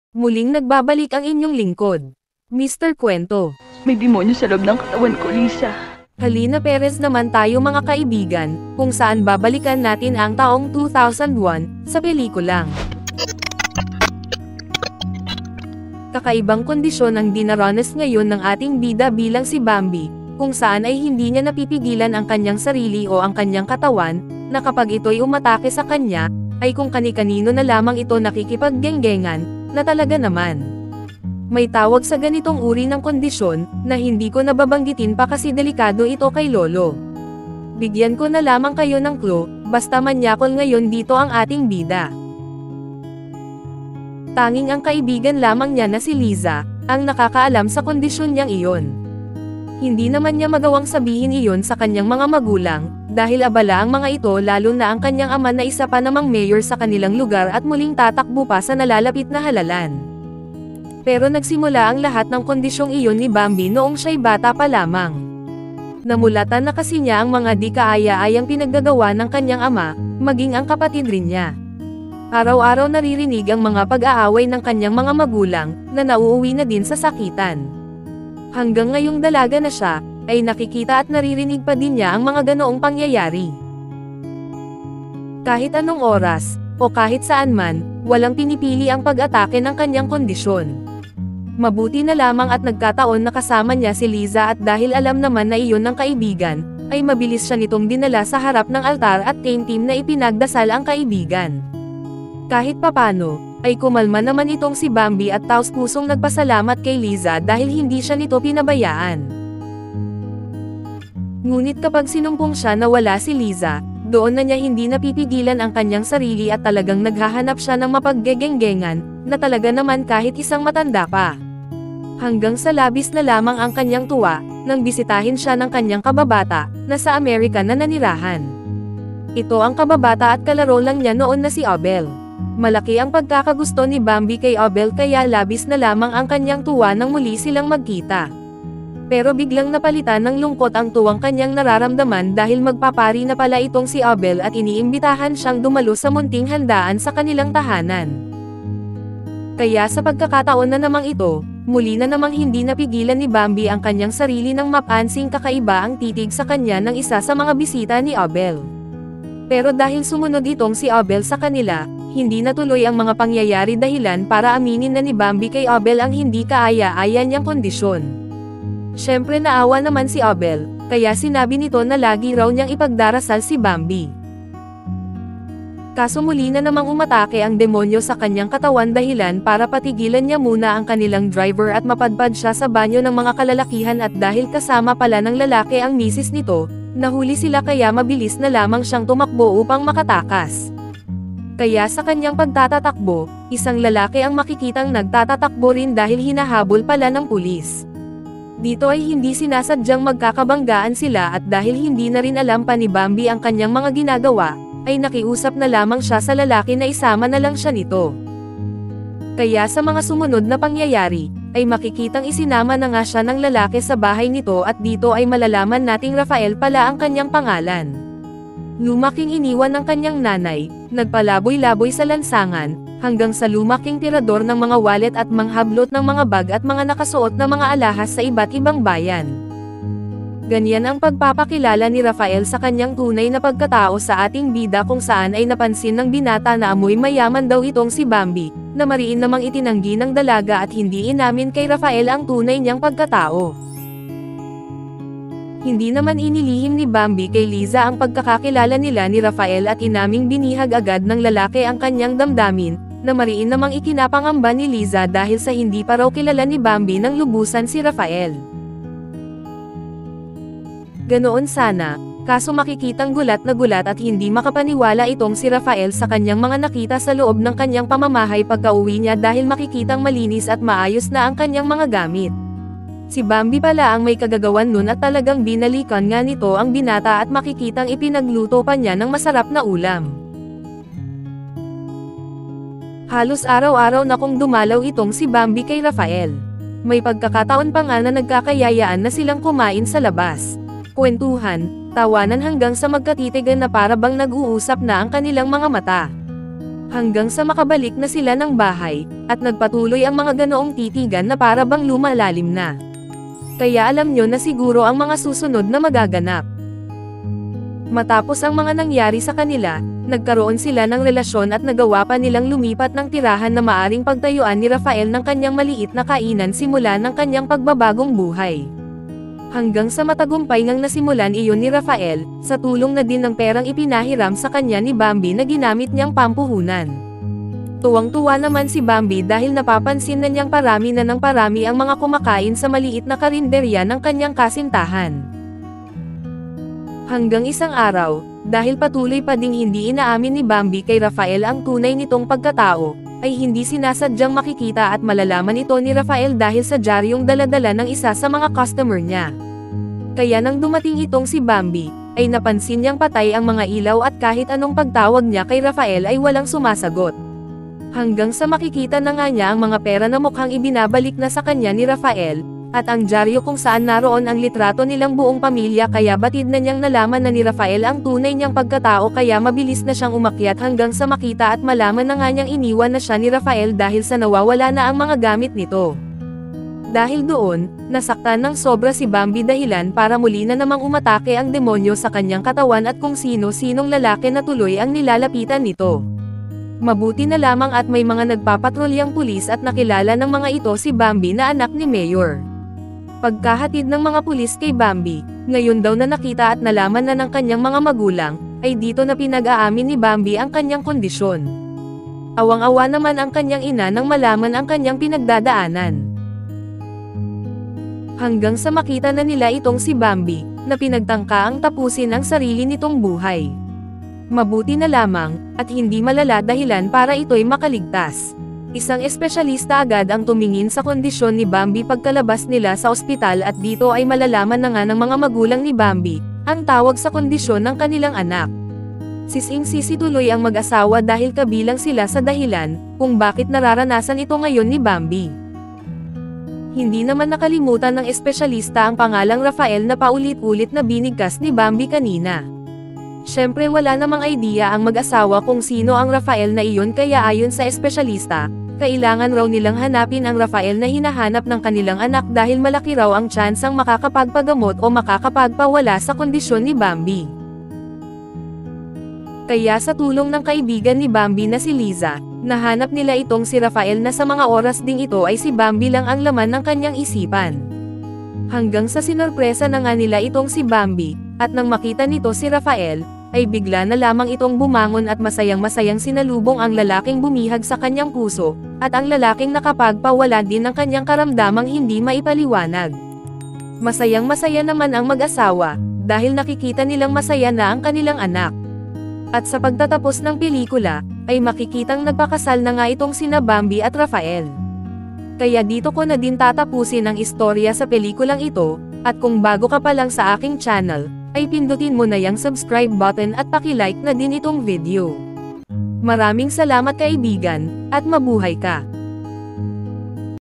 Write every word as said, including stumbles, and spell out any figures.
Muling nagbabalik ang inyong lingkod, Mister Kwento. May demonyo sa loob ng katawan ko, Lisa. Halina Perez naman tayo mga kaibigan, kung saan babalikan natin ang taong two thousand one, sa pelikulang. Kakaibang kondisyon ang dinaranas ngayon ng ating bida bilang si Bambi, kung saan ay hindi niya napipigilan ang kanyang sarili o ang kanyang katawan, na kapag ito'y umatake sa kanya, ay kung kani-kanino na lamang ito nakikipaggenggengan, na talaga naman. May tawag sa ganitong uri ng kondisyon, na hindi ko nababanggitin pa kasi delikado ito kay Lolo. Bigyan ko na lamang kayo ng clue, basta manyakol ngayon dito ang ating bida. Tanging ang kaibigan lamang niya na si Liza, ang nakakaalam sa kondisyon niyang iyon. Hindi naman niya magawang sabihin iyon sa kanyang mga magulang, dahil abala ang mga ito lalo na ang kanyang ama na isa pa namang mayor sa kanilang lugar at muling tatakbo pa sa nalalapit na halalan. Pero nagsimula ang lahat ng kondisyong iyon ni Bambi noong siya'y bata pa lamang. Namulatan na kasi niya ang mga di kaaya-ayang pinaggagawa ng kanyang ama, maging ang kapatid rin niya. Araw-araw naririnig ang mga pag-aaway ng kanyang mga magulang, na nauuwi na din sa sakitan. Hanggang ngayong dalaga na siya, ay nakikita at naririnig pa din niya ang mga ganoong pangyayari. Kahit anong oras, o kahit saan man, walang pinipili ang pag-atake ng kanyang kondisyon. Mabuti na lamang at nagkataon na kasama niya si Liza at dahil alam naman na iyon ng kaibigan, ay mabilis siya nitong dinala sa harap ng altar at team-team na ipinagdasal ang kaibigan. Kahit papano, ay kumalma naman itong si Bambi at taos-pusong nagpasalamat kay Liza dahil hindi siya nito pinabayaan. Ngunit kapag sinumpong siya na wala si Liza, doon na niya hindi napipigilan ang kanyang sarili at talagang naghahanap siya ng mapaggegenggengan, na talaga naman kahit isang matanda pa. Hanggang sa labis na lamang ang kanyang tuwa, nang bisitahin siya ng kanyang kababata, na sa Amerika na nanirahan. Ito ang kababata at kalaro lang niya noon na si Abel. Malaki ang pagkakagusto ni Bambi kay Abel kaya labis na lamang ang kanyang tuwa nang muli silang magkita. Pero biglang napalitan ng lungkot ang tuwang kanyang nararamdaman dahil magpapari na pala itong si Abel at iniimbitahan siyang dumalo sa munting handaan sa kanilang tahanan. Kaya sa pagkakataon na namang ito, muli na namang hindi napigilan ni Bambi ang kanyang sarili nang mapansing kakaiba ang titig sa kanya ng isa sa mga bisita ni Abel. Pero dahil sumunod itong si Abel sa kanila, hindi natuloy ang mga pangyayari dahilan para aminin na ni Bambi kay Abel ang hindi kaaya-aya niyang kondisyon. Siyempre naawa naman si Abel, kaya sinabi nito na lagi raw niyang ipagdarasal si Bambi. Kaso muli na namang umatake ang demonyo sa kanyang katawan dahilan para patigilan niya muna ang kanilang driver at mapadpad siya sa banyo ng mga kalalakihan at dahil kasama pala ng lalaki ang misis nito, nahuli sila kaya mabilis na lamang siyang tumakbo upang makatakas. Kaya sa kanyang pagtatatakbo, isang lalaki ang makikitang nagtatatakbo rin dahil hinahabol pala ng pulis. Dito ay hindi sinasadyang magkakabanggaan sila at dahil hindi na rin alam pa ni Bambi ang kanyang mga ginagawa, ay nakiusap na lamang siya sa lalaki na isama na lang siya nito. Kaya sa mga sumunod na pangyayari, ay makikitang isinama na nga siya ng lalaki sa bahay nito at dito ay malalaman nating Rafael pala ang kanyang pangalan. Lumaking iniwan ng kanyang nanay, nagpalaboy-laboy sa lansangan, hanggang sa lumaking tirador ng mga wallet at manghablot ng mga bag at mga nakasuot na mga alahas sa iba't ibang bayan. Ganyan ang pagpapakilala ni Rafael sa kanyang tunay na pagkatao sa ating bida kung saan ay napansin ng binata na amoy mayaman daw itong si Bambi, na mariin namang itinanggi ng dalaga at hindi inamin kay Rafael ang tunay niyang pagkatao. Hindi naman inilihim ni Bambi kay Liza ang pagkakakilala nila ni Rafael at inaming binihag agad ng lalaki ang kanyang damdamin, na mariin namang ikinapangamba ni Liza dahil sa hindi pa raw kilala ni Bambi ng lubusan si Rafael. Ganoon sana, kaso makikitang gulat na gulat at hindi makapaniwala itong si Rafael sa kanyang mga nakita sa loob ng kanyang pamamahay pagka-uwi niya dahil makikitang malinis at maayos na ang kanyang mga gamit. Si Bambi pala ang may kagagawan nun at talagang binalikan nga nito ang binata at makikitang ipinagluto pa niya ng masarap na ulam. Halos araw-araw na kong dumalaw itong si Bambi kay Rafael. May pagkakataon pa nga na nagkakayayaan na silang kumain sa labas. Kwentuhan, tawanan hanggang sa magkatitigan na para bang nag-uusap na ang kanilang mga mata. Hanggang sa makabalik na sila ng bahay, at nagpatuloy ang mga ganoong titigan na para bang lumalalim na. Kaya alam nyo na siguro ang mga susunod na magaganap. Matapos ang mga nangyari sa kanila, nagkaroon sila ng relasyon at nagawa pa nilang lumipat ng tirahan na maaring pagtayuan ni Rafael ng kanyang maliit na kainan simula ng kanyang pagbabagong buhay. Hanggang sa matagumpay ngang nasimulan iyon ni Rafael, sa tulong na din ng perang ipinahiram sa kanya ni Bambi na ginamit niyang pampuhunan. Tuwang-tuwa naman si Bambi dahil napapansin na niyang parami na ng parami ang mga kumakain sa maliit na karinderya ng kanyang kasintahan. Hanggang isang araw, dahil patuloy pa ding hindi inaamin ni Bambi kay Rafael ang tunay nitong pagkatao, ay hindi sinasadyang makikita at malalaman ito ni Rafael dahil sa diaryong dala-dala ng isa sa mga customer niya. Kaya nang dumating itong si Bambi, ay napansin niyang patay ang mga ilaw at kahit anong pagtawag niya kay Rafael ay walang sumasagot. Hanggang sa makikita na nga niya ang mga pera na mukhang ibinabalik na sa kanya ni Rafael, at ang dyaryo kung saan naroon ang litrato nilang buong pamilya kaya batid na niyang nalaman na ni Rafael ang tunay niyang pagkatao kaya mabilis na siyang umakyat hanggang sa makita at malaman na nga niyang iniwan na siya ni Rafael dahil sa nawawala na ang mga gamit nito. Dahil doon, nasaktan ng sobra si Bambi dahilan para muli na namang umatake ang demonyo sa kanyang katawan at kung sino-sinong lalaki na tuloy ang nilalapitan nito. Mabuti na lamang at may mga nagpapatrolyang pulis at nakilala ng mga ito si Bambi na anak ni Mayor. Pagkahatid ng mga pulis kay Bambi, ngayon daw na nakita at nalaman na ng kanyang mga magulang, ay dito na pinag-aamin ni Bambi ang kanyang kondisyon. Awang-awa naman ang kanyang ina nang malaman ang kanyang pinagdadaanan. Hanggang sa makita na nila itong si Bambi, na pinagtangka ang tapusin ang sarili nitong buhay. Mabuti na lamang, at hindi malala dahilan para ito'y makaligtas. Isang espesyalista agad ang tumingin sa kondisyon ni Bambi pagkalabas nila sa ospital at dito ay malalaman na nga ng mga magulang ni Bambi, ang tawag sa kondisyon ng kanilang anak. Sising-sisi tuloy ang mag-asawa dahil kabilang sila sa dahilan, kung bakit nararanasan ito ngayon ni Bambi. Hindi naman nakalimutan ng espesyalista ang pangalang Rafael na paulit-ulit na binigkas ni Bambi kanina. Siyempre wala namang idea ang mag-asawa kung sino ang Rafael na iyon kaya ayon sa espesyalista, kailangan raw nilang hanapin ang Rafael na hinahanap ng kanilang anak dahil malaki raw ang tsansang makakapagpagamot o makakapagpawala sa kondisyon ni Bambi. Kaya sa tulong ng kaibigan ni Bambi na si Liza, nahanap nila itong si Rafael na sa mga oras ding ito ay si Bambi lang ang laman ng kanyang isipan. Hanggang sa sinorpresa na nga nila itong si Bambi, at nang makita nito si Rafael, ay bigla na lamang itong bumangon at masayang-masayang sinalubong ang lalaking bumihag sa kanyang puso, at ang lalaking nakapagpawala din ng kanyang karamdamang hindi maipaliwanag. Masayang-masaya naman ang mag-asawa, dahil nakikita nilang masaya na ang kanilang anak. At sa pagtatapos ng pelikula, ay makikitang nagpakasal na nga itong sina Bambi at Rafael. Kaya dito ko na din tatapusin ang istorya sa pelikulang ito, at kung bago ka pa lang sa aking channel, ay pindutin mo na yung subscribe button at paki-like na din itong video. Maraming salamat kaibigan, at mabuhay ka!